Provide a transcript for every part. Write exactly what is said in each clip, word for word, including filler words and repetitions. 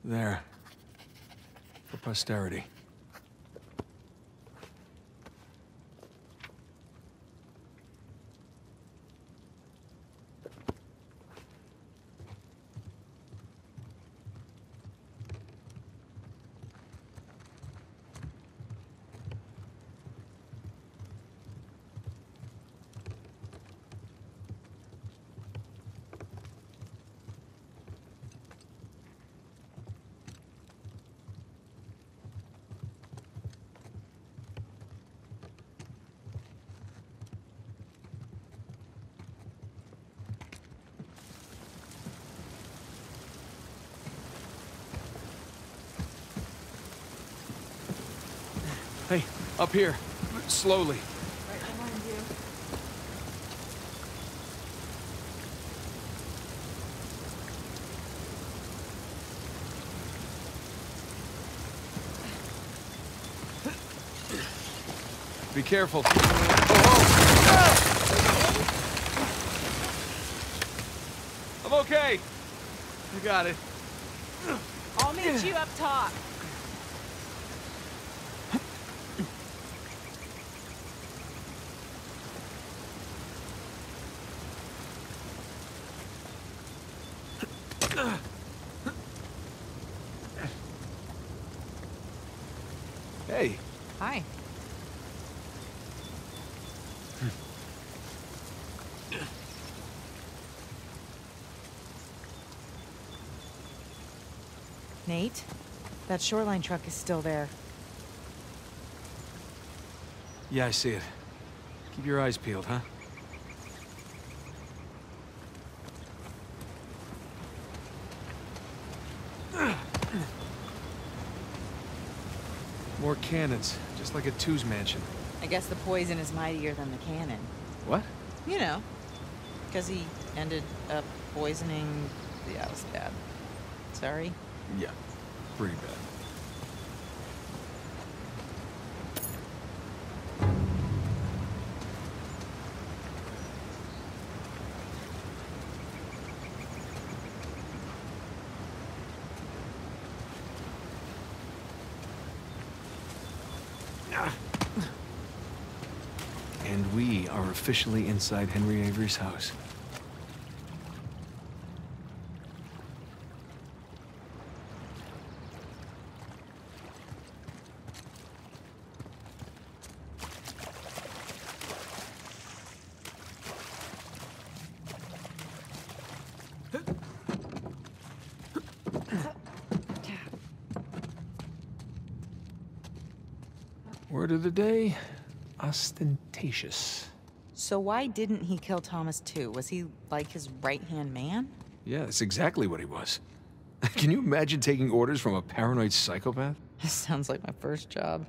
There. For posterity. Hey, up here. Slowly. Right behind you. Be careful. Oh, oh. I'm okay. I got it. I'll meet you up top. Hey. Hi. Nate, that shoreline truck is still there. Yeah, I see it. Keep your eyes peeled, huh? More cannons, just like at Two's mansion. I guess the poison is mightier than the cannon. What? You know, because he ended up poisoning the house dad. Sorry? Yeah, pretty bad. And we are officially inside Henry Avery's house. Word of the day, ostentatious. So why didn't he kill Thomas too? Was he like his right-hand man? Yeah, that's exactly what he was. Can you imagine taking orders from a paranoid psychopath? This sounds like my first job.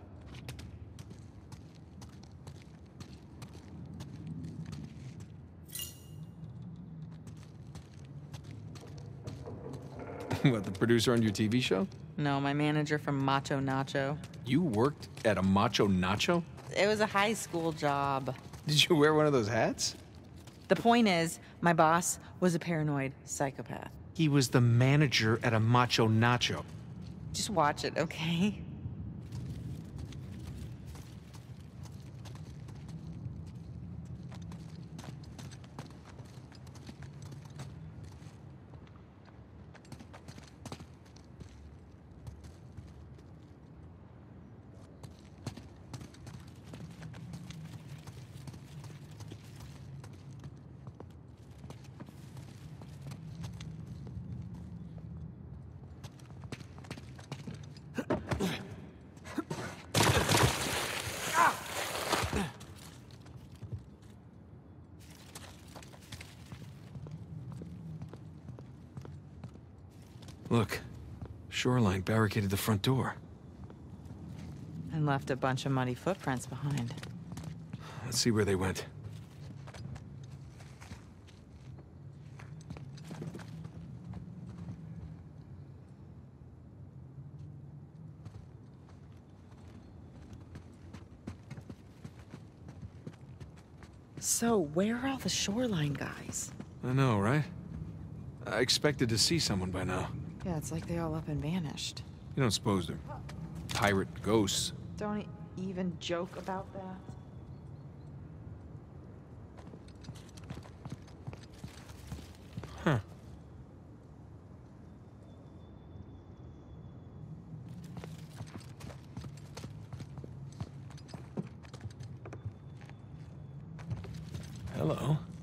What, the producer on your T V show? No, my manager from Macho Nacho. You worked at a Macho Nacho? It was a high school job. Did you wear one of those hats? The point is, my boss was a paranoid psychopath. He was the manager at a Macho Nacho. Just watch it, okay? Look, Shoreline barricaded the front door. And left a bunch of muddy footprints behind. Let's see where they went. So, where are all the Shoreline guys? I know, right? I expected to see someone by now. Yeah, it's like they all up and vanished. You don't suppose they're pirate ghosts? Don't e- even joke about that. Huh. Hello.